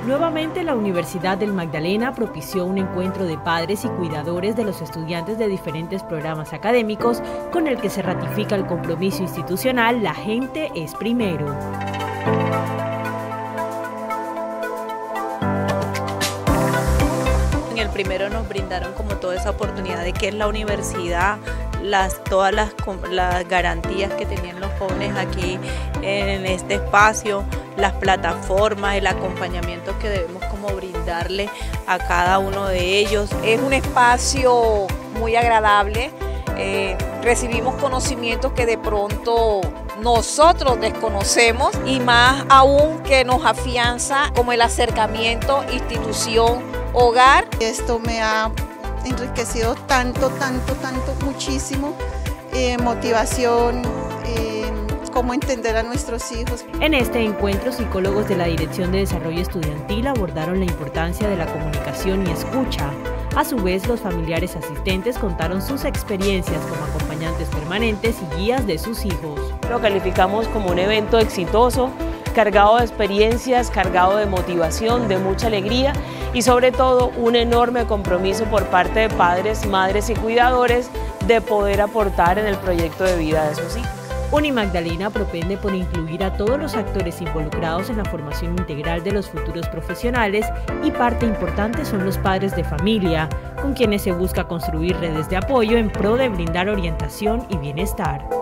Nuevamente, la Universidad del Magdalena propició un encuentro de padres y cuidadores de los estudiantes de diferentes programas académicos con el que se ratifica el compromiso institucional La gente es primero. En el primero nos brindaron como toda esa oportunidad de qué es la universidad, todas las garantías que tenían los jóvenes aquí en este espacio, las plataformas, el acompañamiento que debemos como brindarle a cada uno de ellos. Es un espacio muy agradable, recibimos conocimientos que de pronto nosotros desconocemos y más aún que nos afianza como el acercamiento institución-hogar. Esto me ha enriquecido tanto, muchísimo, motivación, cómo entender a nuestros hijos. En este encuentro, psicólogos de la Dirección de Desarrollo Estudiantil abordaron la importancia de la comunicación y escucha. A su vez, los familiares asistentes contaron sus experiencias como acompañantes permanentes y guías de sus hijos. Lo calificamos como un evento exitoso, cargado de experiencias, cargado de motivación, de mucha alegría y sobre todo un enorme compromiso por parte de padres, madres y cuidadores de poder aportar en el proyecto de vida de sus hijos. Unimagdalena propende por incluir a todos los actores involucrados en la formación integral de los futuros profesionales y parte importante son los padres de familia, con quienes se busca construir redes de apoyo en pro de brindar orientación y bienestar.